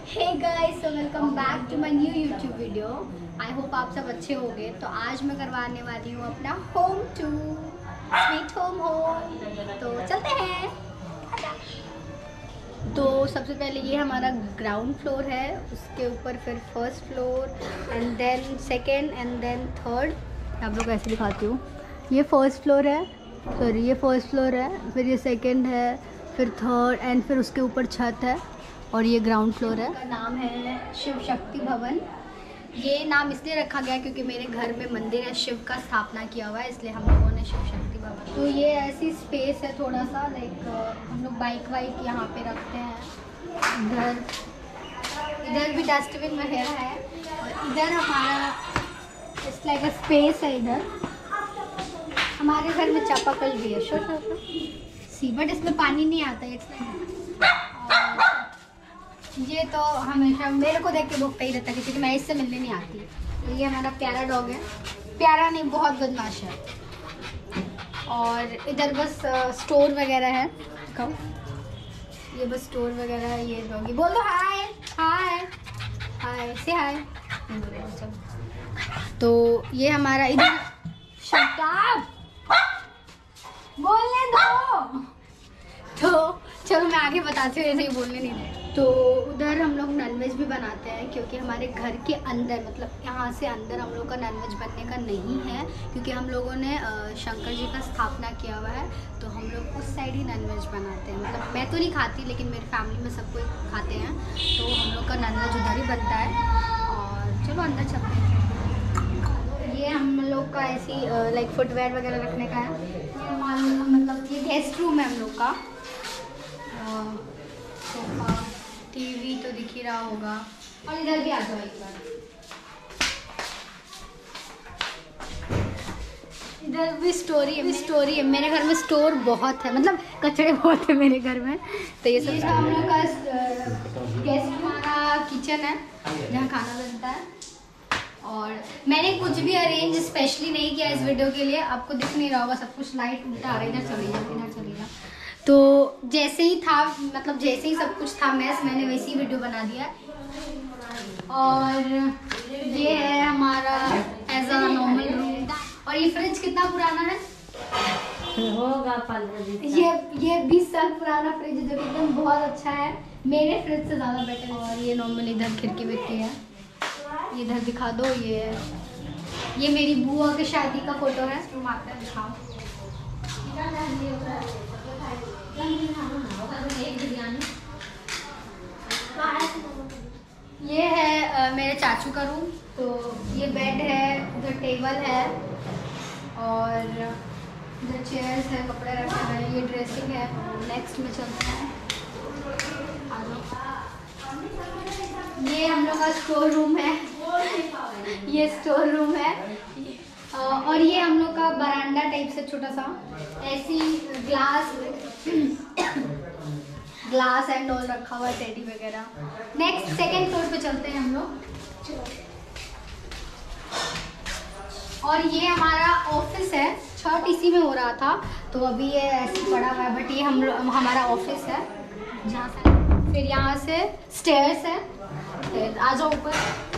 Hey guys, so welcome back to my new YouTube video. I hope आप सब अच्छे होंगे। तो आज मैं करवाने वाली हूँ अपना होम टूर, स्वीट होम। तो चलते हैं। तो सबसे पहले ये हमारा ग्राउंड फ्लोर है, उसके ऊपर फिर first floor and then second and then third. आप लोग ऐसे दिखाती हूँ। ये फर्स्ट फ्लोर है, सॉरी ये फर्स्ट फ्लोर है, फिर ये सेकेंड है, फिर थर्ड एंड फिर उसके ऊपर छत है और ये ग्राउंड फ्लोर है। नाम है शिव शक्ति भवन। ये नाम इसलिए रखा गया क्योंकि मेरे घर में मंदिर है, शिव का स्थापना किया हुआ है, इसलिए हम लोगों ने शिव शक्ति भवन। तो ये ऐसी स्पेस है थोड़ा सा, लाइक हम लोग बाइक वाइक यहाँ पे रखते हैं। इधर भी डस्टबिन वगैरह है और इधर हमारा इट्स लाइक अ स्पेस है। इधर हमारे घर में चापाकल भी है, सी, बट इसमें पानी नहीं आता है। ये तो हमेशा मेरे को देख के भूखता ही रहता है क्योंकि मैं इससे मिलने नहीं आती। तो ये हमारा प्यारा डॉग है, प्यारा नहीं बहुत बदमाश है। और इधर बस स्टोर वगैरह है, दिखाओ। ये बस स्टोर वगैरह है। ये डॉगी बोल दो हाय हाय हाय से हाय। तो ये हमारा इधर शटाब बोलने दो। तो चलो मैं आगे बताती हूँ, ऐसे ही बोलने नहीं दे। तो उधर हम लोग नॉनवेज भी बनाते हैं क्योंकि हमारे घर के अंदर, मतलब यहाँ से अंदर हम लोग का नॉनवेज बनने का नहीं है क्योंकि हम लोगों ने शंकर जी का स्थापना किया हुआ है। तो हम लोग उस साइड ही नॉनवेज बनाते हैं। मतलब मैं तो नहीं खाती लेकिन मेरी फैमिली में सब कोई खाते हैं, तो हम लोग का नॉनवेज उधर ही बनता है। और चलो अंदर चलते हैं। ये हम लोग का ऐसी लाइक फुटवेयर वगैरह रखने का है। मतलब ये गेस्ट रूम है हम लोग का। सोफा, टीवी तो दिख ही रहा होगा। और इधर भी आ जाओ एक बार। इधर भी स्टोरी है। मेरे घर में स्टोर बहुत है, मतलब कचड़े बहुत है मेरे घर में। तो ये सब हम लोग का गेस्ट हमारा किचन है जहाँ खाना बनता है। और मैंने कुछ भी अरेंज स्पेशली नहीं किया इस वीडियो के लिए, आपको दिख नहीं रहा होगा, सब कुछ लाइट उल्टा आ रहा है। इधर चली जा, इधर चली जा। तो जैसे ही था, मतलब जैसे ही सब कुछ था मैस, मैंने वैसी वीडियो बना दिया। और ये है हमारा एज अ नॉर्मल रूम। और ये फ्रिज कितना पुराना है? होगा 15। ये 20 साल पुराना फ्रिज है जो एकदम बहुत अच्छा है, मेरे फ्रिज से ज़्यादा बेटर है। और ये नॉर्मल इधर खिड़की विड़की है, इधर दिखा दो। ये मेरी बुआ की शादी का फोटो है। तुम आते हैं दिखाओ। ये है मेरे चाचू का रूम। तो ये बेड है, उधर टेबल है और इधर चेयर्स है, कपड़े रखे हुए हैं, ये ड्रेसिंग है। नेक्स्ट में चलते हैं, आ जाओ। ये हम लोग का स्टोर रूम है, ये स्टोर रूम है। और ये हम लोग का बरांडा टाइप से छोटा सा, ऐसी ग्लास एंड ऑल रखा हुआ है, टेडी वगैरह। नेक्स्ट सेकंड फ्लोर पे चलते हैं हम लोग। और ये हमारा ऑफिस है, छठ इसी में हो रहा था तो अभी ये ऐसे पड़ा हुआ है, बट ये हमारा ऑफिस है जहाँ से फिर यहाँ से स्टेयर्स है। आ जाओ ऊपर।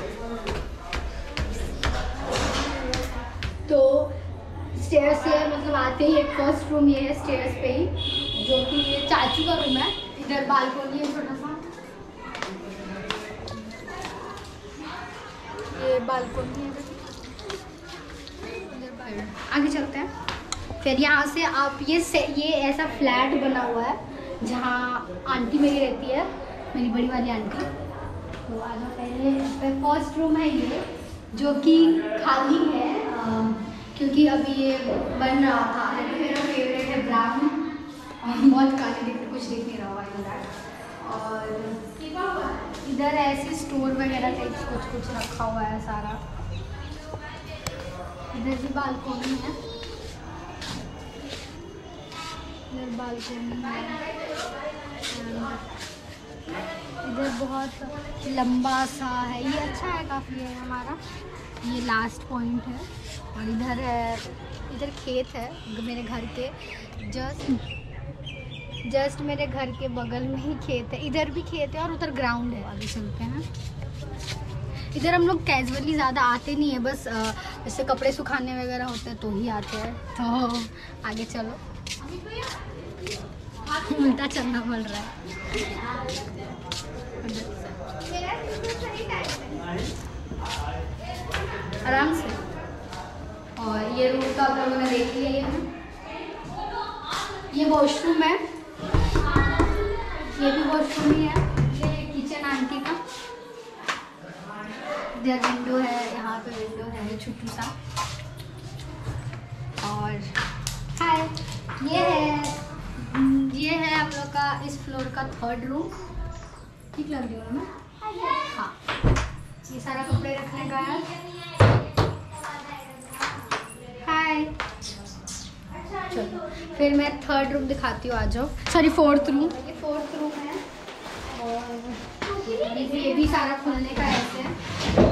तो स्टेयर्स से मतलब आते ही एक फर्स्ट रूम ये है स्टेयर्स पे ही, जो कि ये चाचू का रूम है। इधर बालकोनी है छोटा सा, ये बालकोनी है। आगे चलते हैं। फिर यहाँ से आप ये ऐसा फ्लैट बना हुआ है जहाँ आंटी मेरी रहती है, मेरी बड़ी वाली आंटी। तो आज पहले फर्स्ट रूम है ये, जो कि खाली है क्योंकि अभी ये बन रहा था। मेरा फेवरेट है ब्राउन, बहुत काले दिख, कुछ दिख नहीं रहा होगा। और इधर ऐसे स्टोर वगैरह टाइप कुछ रखा हुआ है सारा। इधर भी बालकोनी है, इधर बालकोनी है। इधर बहुत लंबा सा है, ये अच्छा है काफ़ी है हमारा। ये लास्ट पॉइंट है। और इधर है, इधर खेत है मेरे घर के जस्ट जस्ट मेरे घर के बगल में ही खेत है, इधर भी खेत है और उधर ग्राउंड है। आगे चलते हैं। इधर हम लोग कैजुअली ज़्यादा आते नहीं है, बस जैसे कपड़े सुखाने वगैरह होते हैं तो ही आते हैं। तो आगे चलो, उल्टा चलना पड़ रहा है। आराम से। और ये रूम तो आप लोगों ने देख लिया है। ये वॉशरूम है, ये भी वॉशरूम ही है। ये किचन आंटी का, इधर विंडो है, यहाँ पे विंडो है छोटू सा। और हाय, ये है हम लोग का इस फ्लोर का 3rd रूम। ठीक लग रही है ना? हाँ, ये सारा कपड़े रखने का है। हाय, चलो फिर मैं 3rd रूम दिखाती हूँ, आ जाओ। Sorry 4th room. ये 4th रूम है और ये भी सारा खुलने का ऐसे है।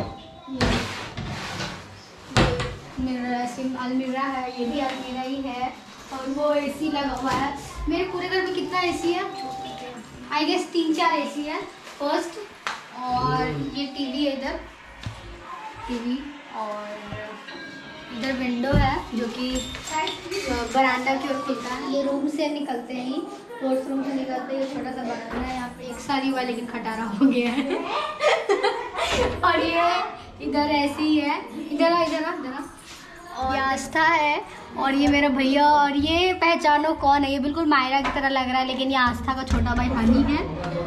अलमीरा है, ये भी अलमीरा ही है। और वो एसी लगा हुआ है। मेरे पूरे घर में कितना एसी है? आई गेस 3-4 एसी है फर्स्ट। और ये टीवी है, इधर टीवी। और इधर विंडो है जो कि बरामदा की ओर खुलता है। ये रूम से निकलते हैं, 4th रूम से निकलते हैं। ये छोटा सा बरामदा है, यहाँ पे एक सारी हुआ लेकिन खटारा हो गया है। और ये इधर ऐसे ही है। इधर ये आस्था है और ये मेरा भैया। और ये पहचानो कौन है? ये बिल्कुल मायरा की तरह लग रहा है लेकिन ये आस्था का छोटा भाई हनी है।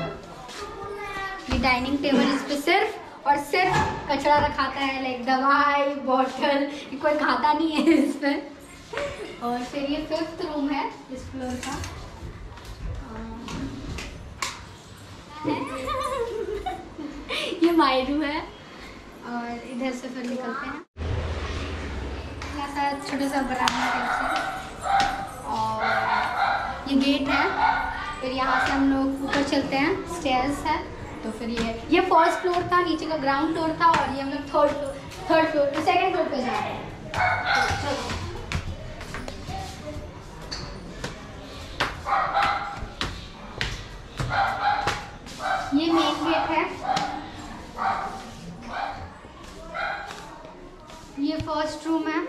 ये डाइनिंग टेबल, इस पे सिर्फ और सिर्फ कचरा रखाता है, लाइक दवाई बॉटल, कोई खाता नहीं है इस पे। और फिर ये 5th रूम है इस फ्लोर का। ये माई रूम है। और इधर से फिर निकलते हैं, छोटा सा बरामदा टाइप से। और ये गेट है। फिर यहाँ से हम लोग ऊपर चलते हैं, स्टेयर्स है। तो फिर ये 1st फ्लोर था, नीचे का ग्राउंड फ्लोर था। और ये हम लोग 3rd फ्लोर 2nd फ्लोर पे जा रहे हैं। ये मेन गेट है। ये 1st रूम है।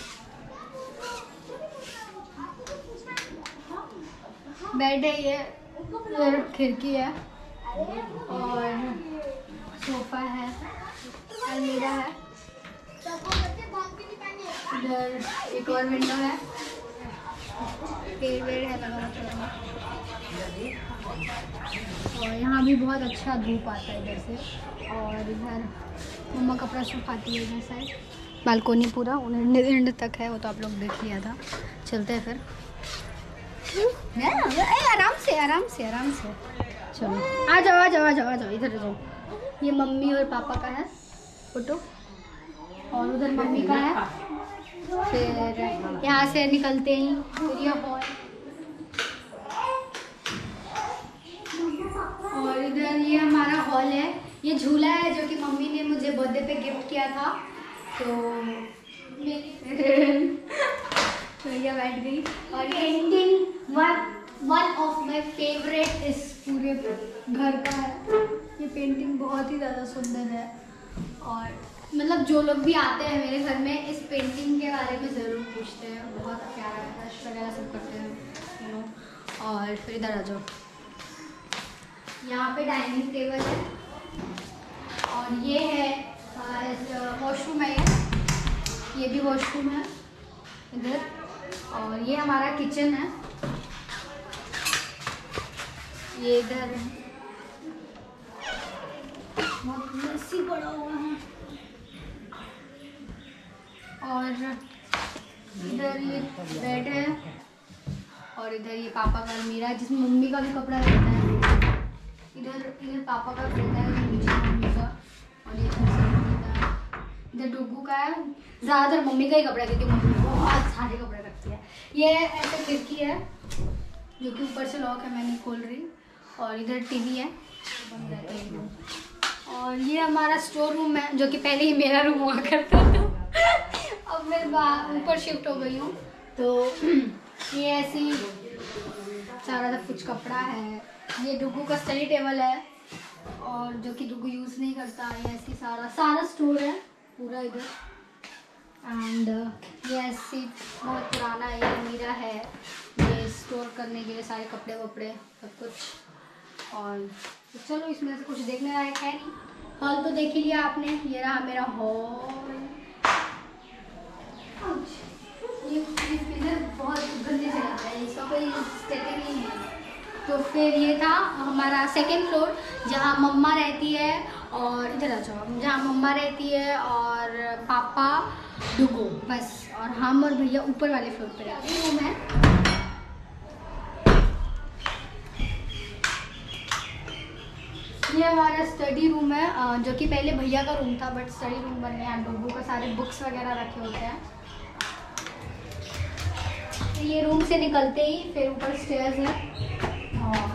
बेड है, ये खिड़की है। और सोफा है, अलमीरा है। इधर एक और विंडो है, पेड़ वेड़ है लगा हुआ। और यहाँ भी बहुत अच्छा धूप आता है इधर से। और इधर मम्मा कपड़ा सुखाती है इधर साइड। बालकोनी पूरा एंड तक है, वो तो आप लोग देख लिया था। चलते हैं फिर। आराम से चलो, आ जाओ इधर आ जाओ। ये मम्मी और पापा का है फोटो और उधर मम्मी का है। फिर यहाँ से निकलते ही फिर ये हॉल। और इधर ये हमारा हॉल है। ये झूला है जो कि मम्मी ने मुझे बर्थडे पे गिफ्ट किया था। तो ये बैठ गई। और painting one of my favourite इस पूरे घर का है। ये पेंटिंग बहुत ही ज़्यादा सुंदर है। और मतलब जो लोग भी आते हैं मेरे घर में इस पेंटिंग के बारे में ज़रूर पूछते हैं। बहुत प्यारा ब्रश वगैरह सब करते हैं, यू नो। और फिर इधर आ जाओ, यहाँ पे डाइनिंग टेबल है। और ये है वॉशरूम है, ये भी वॉशरूम है इधर। और ये हमारा किचन है, ये इधर है। बहुत मेसी पड़ा हुआ है। और इधर ये बेड है। और इधर ये पापा का अलमीरा है जिसमें मम्मी का भी कपड़ा रहता है। इधर पापा का रहता है, नीचे मम्मी का। और ये इधर डुगू का है। ज़्यादातर मम्मी का ही कपड़ा क्योंकि मम्मी बहुत सारे कपड़े रखती है। ये ऐसे खिड़की है जो कि ऊपर से लॉक है, मैं नहीं खोल रही। और इधर टीवी है, बंद है। और ये हमारा स्टोर रूम है जो कि पहले ही मेरा रूम हुआ करता था। अब मैं ऊपर शिफ्ट हो गई हूँ। तो ये ऐसी सारा सब कुछ कपड़ा है। ये डुगू का स्टडी टेबल है और जो कि डुगू यूज़ नहीं करता। ये ऐसी सारा स्टोर है पूरा इधर। एंड ये ऐसी बहुत पुराना ये मीरा है, ये स्टोर करने के लिए सारे कपड़े वपड़े सब कुछ। और तो चलो इसमें से कुछ देखने लायक है नहीं। हॉल तो देख ही लिया आपने, ये रहा मेरा हॉल। ये इधर बहुत गंदे से लगता है, इसका कोई सेटिंग नहीं है। तो फिर ये था हमारा सेकेंड फ्लोर जहाँ मम्मा रहती है, और इधर आ जाओ, जहाँ मम्मा रहती है और पापा डुगो बस, और हम और भैया ऊपर वाले फ्लोर पे रहते हैं। रूम है, ये हमारा स्टडी रूम है जो कि पहले भैया का रूम था बट स्टडी रूम बन गया। डुगो का सारे बुक्स वगैरह रखे होते हैं। तो ये रूम से निकलते ही फिर ऊपर स्टेयर्स है और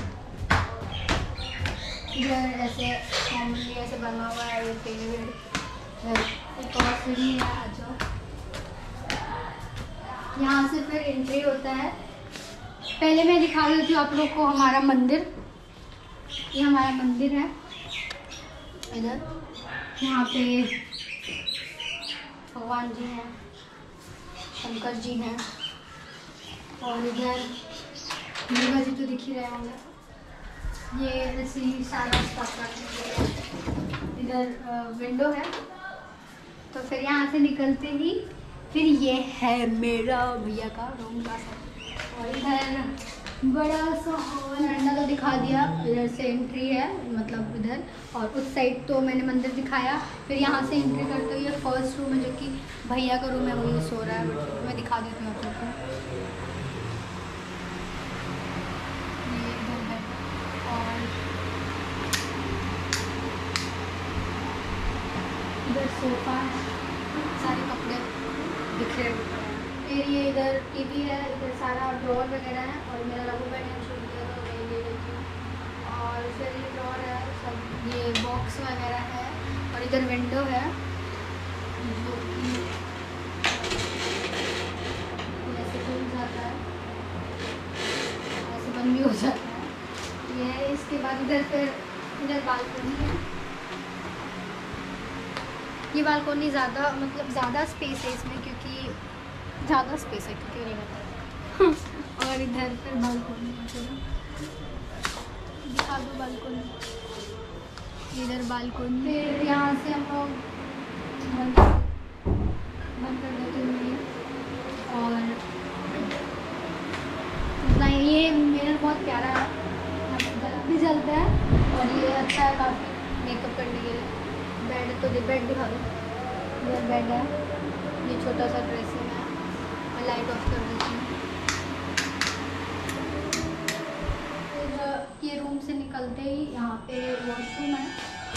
इधर ऐसे फैमिली ऐसे बना हुआ है। ये पेड़ एक और सीढ़ी है, आ जाओ। यहाँ से फिर एंट्री होता है। पहले मैं दिखा देती हूँ आप लोग को हमारा मंदिर। ये हमारा मंदिर है इधर, यहाँ पे भगवान जी हैं, शंकर जी हैं, और इधर दुर्गा जी तो दिख ही रहे होंगे। ये ऐसे ही सारा स्टॉक रखने के लिए इधर विंडो है। तो फिर यहाँ से निकलते ही फिर ये है मेरा भैया का रूम का सब। और इधर बड़ा सा हॉल, अंडा तो दिखा दिया। इधर से एंट्री है, मतलब इधर, और उस साइड तो मैंने मंदिर दिखाया। फिर यहाँ से एंट्री करते हुए फर्स्ट रूम है जो कि भैया का रूम है, वो ये सो रहा है। बट मैं दिखा देती हूँ आप लोग को। ये इधर है और इधर सोफा है, सारे कपड़े बिखरे हुए हैं। फिर ये इधर टीवी है, इधर सारा ड्रॉर वगैरह है, और मेरा रबू बैंड है छूट गया तो मैं ले लेती हूँ। और फिर ये ड्रॉर है, सब ये बॉक्स वगैरह है, और इधर विंडो है जो कि ऐसे खुल जाता है, ऐसे बंद भी हो जाता है। ये है। इसके बाद इधर फिर इधर बालकनी है। ये बालकनी ज़्यादा मतलब ज़्यादा स्पेस है इसमें, क्योंकि ज़्यादा स्पेस है क्योंकि नहीं बताया। और इधर फिर बालकनी, चलो दिखा दो बालकनी। इधर बालकनी, फिर यहाँ से हम लोग बंद कर देते हैं। और इतना ये मिरर बहुत प्यारा है, बल्ब भी जलता है, और ये अच्छा है काफ़ी मेकअप करने के लिए। बेड तो बेड दिखा दो, इधर बेड है, ये छोटा सा ड्रेसिंग है। मैं लाइट ऑफ कर देती हूँ। फिर ये रूम से निकलते ही यहाँ पे वॉशरूम है।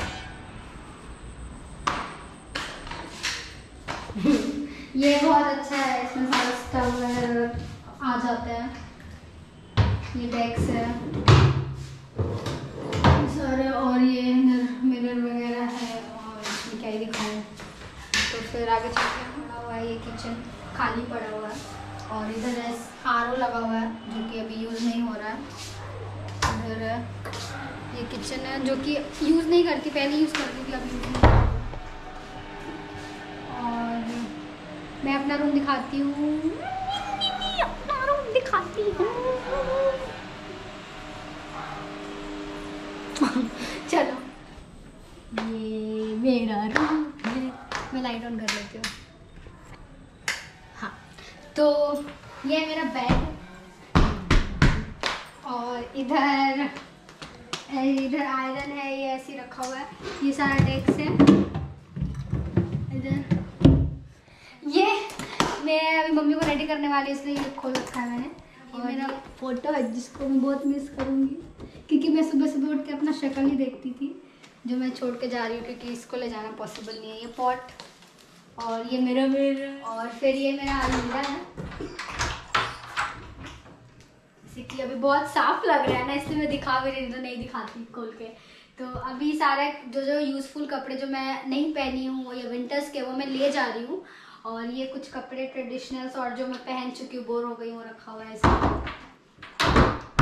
ये बहुत अच्छा है, इसमें सारा स्टव वगैरह आ जाता है। ये डेस्क है सारे, और ये मिरर वगैरह है, और इसमें क्या ही दिखाऊँ। तो फिर आगे चलते पड़ा हुआ है, ये किचन खाली पड़ा हुआ है, और इधर RO लगा हुआ है जो कि अभी यूज़ नहीं हो रहा है। इधर ये किचन है जो कि यूज़ नहीं करती, पहले यूज़ करती थी, अभी यूज़ नहीं करती। और मैं अपना रूम दिखाती हूँ, अपना रूम दिखाती हूँ। चलो, ये मेरा रूम है। मैं लाइट ऑन कर लेती हूँ। हाँ, तो ये है मेरा बेड, और इधर आयरन है, ये ऐसे रखा हुआ है। ये सारा डेस्क है। इधर ये मैं अभी मम्मी को रेडी करने वाली, इसलिए ये खोल रखा है मैंने। ये मेरा फोटो है जिसको मैं बहुत मिस करूँगी, क्योंकि मैं सुबह सुबह उठ के अपना शक्ल ही देखती थी, जो मैं छोड़ के जा रही हूँ क्योंकि इसको ले जाना पॉसिबल नहीं है। ये पॉट, और ये मेरा और फिर ये मेरा अलमीरा है, जैसे कि अभी बहुत साफ लग रहा है ना, इसलिए मैं दिखा भी रही, तो नहीं दिखाती खोल के। तो अभी सारे जो यूज़फुल कपड़े जो मैं नहीं पहनी हूँ या विंटर्स के, वो मैं ले जा रही हूँ। और ये कुछ कपड़े ट्रेडिशनल्स और जो मैं पहन चुकी हूँ, बोर हो गई हूँ, रखा हुआ है इसमें।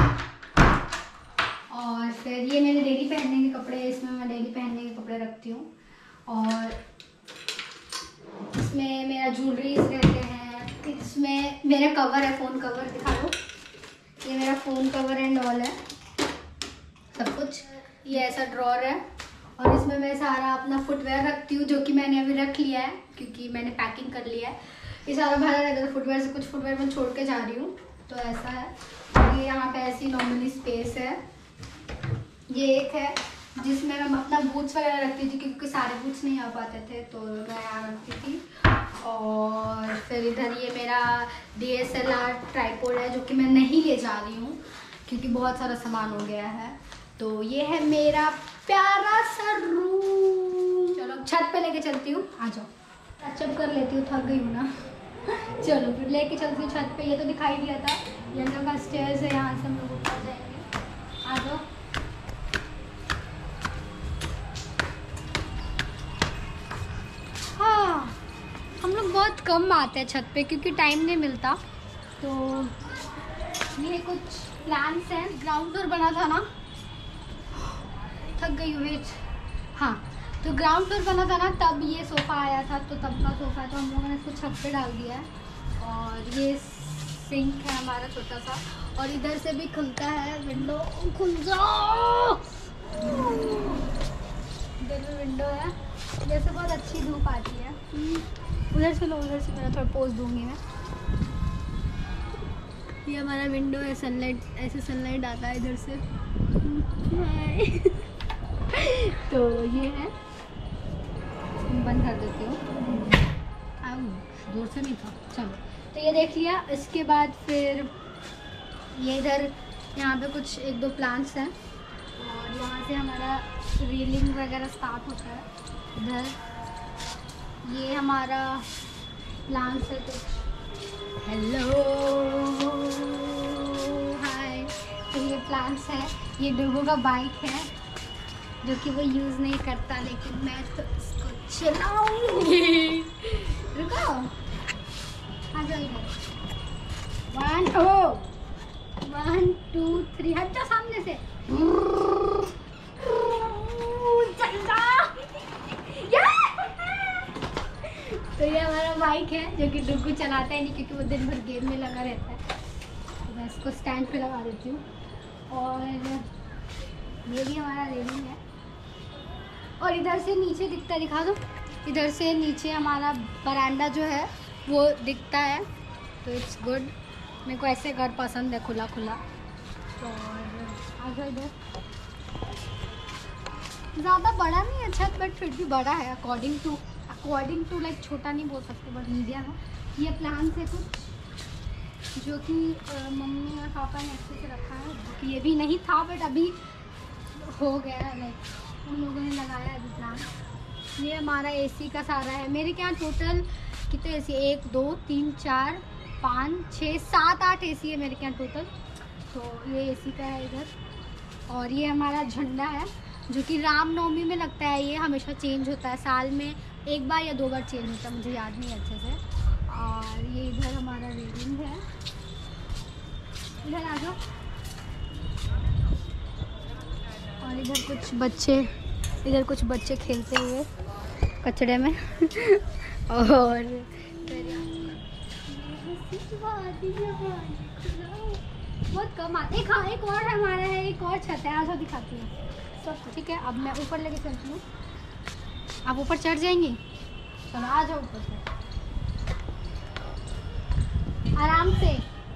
और फिर ये मेरे डेली पहनने के कपड़े, इसमें मैं डेली पहनने के कपड़े रखती हूँ। और इसमें मेरा ज्वेलरीज रहते हैं, इसमें मेरा कवर है, फ़ोन कवर दिखा दो, ये मेरा फ़ोन कवर एंड ऑल है सब कुछ। ये ऐसा ड्रॉर है और इसमें मैं सारा अपना फुटवेयर रखती हूँ, जो कि मैंने अभी रख लिया है क्योंकि मैंने पैकिंग कर लिया है। ये सारा भरा रहता है फुटवेयर से, कुछ फुटवेयर मैं छोड़ के जा रही हूँ, तो ऐसा है। ये यहाँ पे ऐसी नॉर्मली स्पेस है। ये एक है जिसमें मैं अपना बूट्स वगैरह रखती थी क्योंकि सारे बूट्स नहीं आ पाते थे, तो मैं यहाँ रखती थी। और फिर इधर ये मेरा DSLR ट्राइपॉड है, जो कि मैं नहीं ले जा रही हूँ क्योंकि बहुत सारा सामान हो गया है। तो ये है मेरा प्यारा सा रूम। चलो छत पे लेके चलती हूँ, आ जाओ। टचअप कर लेती हूँ, थक गई हूँ ना। चलो फिर लेके चलती हूँ छत पे। ये तो दिखाई दिया था, ये हम लोग का स्टेयर्स है, यहाँ से हम लोग ऊपर जाएंगे। आ जाओ। हाँ, हम लोग बहुत कम आते हैं छत पे क्योंकि टाइम नहीं मिलता। तो ये कुछ प्लान्स हैं। ग्राउंड फ्लोर बना था ना, थक गई हूँ। हाँ, तो ग्राउंड फ्लोर बना था ना, तब ये सोफ़ा आया था, तो तब का सोफ़ा, तो हम लोगों ने इसको छत पे डाल दिया है। और ये सिंक है हमारा छोटा सा, और इधर से भी खुलता है विंडो। खुल जाओ, इधर भी विंडो है, जैसे बहुत अच्छी धूप आती है। उधर से लो, उधर से मैं थोड़ा पोज दूंगी मैं। ये हमारा विंडो है, सनलाइट, ऐसे सनलाइट आता है इधर से। तो ये है, बंद कर देती हूँ, जोर से नहीं था। चलो, तो ये देख लिया। इसके बाद फिर ये इधर यहाँ पे कुछ एक दो प्लांट्स हैं, और यहाँ से हमारा रीलिंग वगैरह स्टार्ट होता है। इधर ये हमारा प्लांट्स है कुछ। Hello, hi. तो ये प्लांट्स है, ये डुगो का बाइक है जो कि वो यूज़ नहीं करता, लेकिन मैं तो इसको चलाऊंगी। रुको, आ जाओ इधर। 1 2 3, हट जाओ सामने से। चल जा। तो ये हमारा बाइक है जो कि डुगू चलाता है नहीं क्योंकि वो दिन भर गेम में लगा रहता है। तो मैं इसको स्टैंड पे लगा देती हूँ। और ये भी हमारा रेलिंग है। और इधर से नीचे दिखता है, दिखा दो। इधर से नीचे हमारा बरांडा जो है वो दिखता है, तो इट्स गुड। मेरे को ऐसे घर पसंद है, खुला खुला। और आगे इधर ज़्यादा बड़ा नहीं है छत, बट फिर भी बड़ा है अकॉर्डिंग टू लाइक, छोटा नहीं बोल सकते बट मीडियम है। ये प्लांट्स है कुछ जो कि मम्मी और पापा ने अच्छे से रखा है, क्योंकि ये भी नहीं था बट अभी हो गया है, लाइक उन लोगों ने लगाया अभी प्लांट। ये हमारा AC का सारा है। मेरे क्या टोटल कितने AC, 1 2 3 4 5 6 7 8 AC है मेरे यहाँ टोटल। तो ये AC का है इधर। और ये हमारा झंडा है जो कि रामनवमी में लगता है। ये हमेशा चेंज होता है, साल में 1 बार या 2 बार चेंज होता है, मुझे याद नहीं अच्छे से। और ये इधर हमारा रेलिंग है। इधर आ जाओ। और इधर कुछ बच्चे खेलते हुए कचड़े में। और बहुत कम आते। एक और हमारा है, एक और छत है, आजा दिखाती हूँ। सब ठीक है, अब मैं ऊपर लेके चलती हूँ। आप ऊपर चढ़ जाएंगी? चलो आ जाओ ऊपर से आराम से।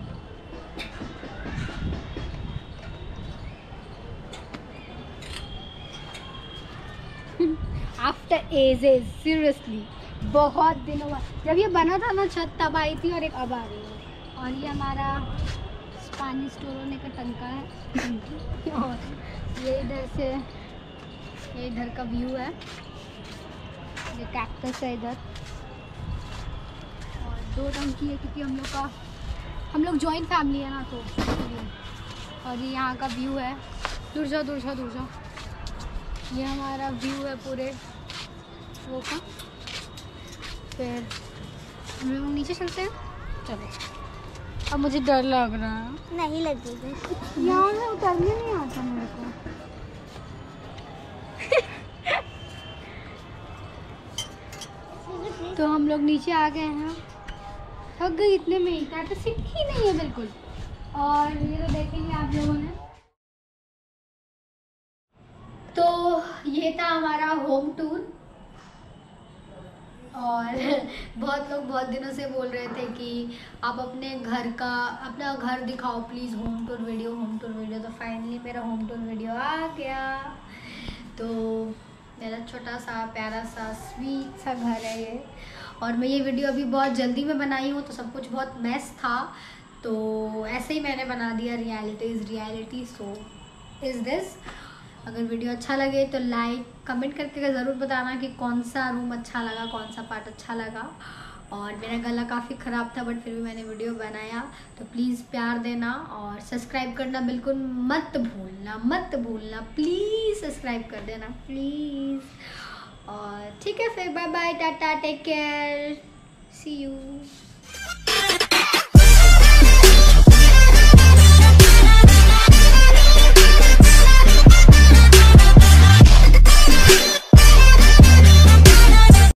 आफ्टर एजेस, सीरियसली बहुत दिनों बाद जब ये बना था ना छत, तब आई थी और एक अब आ रही है। और ये हमारा पानी स्टोर होने का टंका है। और ये इधर का व्यू है। ये कैक्टस है इधर। और 2 टंकी है क्योंकि हम लोग जॉइंट फैमिली है ना, तो इसलिए। और ये यहाँ का व्यू है। दूर जाओ। ये हमारा व्यू है पूरे वो का। फिर हम लोग नीचे चलते हैं, चलो। अब मुझे डर लग रहा है। नहीं लगेगा यहाँ से उतरने नहीं आता मेरे को। तो हम लोग नीचे आ गए हैं, थक गई इतने में ही, तो सीखी नहीं है बिल्कुल। और ये तो देखेंगे आप लोगों ने। तो ये था हमारा होम टूर। और बहुत लोग बहुत दिनों से बोल रहे थे कि आप अपना घर दिखाओ प्लीज़, होम टूर वीडियो। तो फाइनली मेरा होम टूर वीडियो आ गया। तो मेरा छोटा सा प्यारा सा स्वीट सा घर है ये। और मैं ये वीडियो अभी बहुत जल्दी में बनाई हूँ, तो सब कुछ बहुत मेस था, तो ऐसे ही मैंने बना दिया। Reality so is this. अगर वीडियो अच्छा लगे तो लाइक कमेंट करके ज़रूर बताना कि कौन सा रूम अच्छा लगा, कौन सा पार्ट अच्छा लगा। और मेरा गला काफ़ी ख़राब था, बट फिर भी मैंने वीडियो बनाया, तो प्लीज़ प्यार देना और सब्सक्राइब करना बिल्कुल मत भूलना। प्लीज़ सब्सक्राइब कर देना प्लीज़। और ठीक है, फिर bye bye, tata, take care, see you.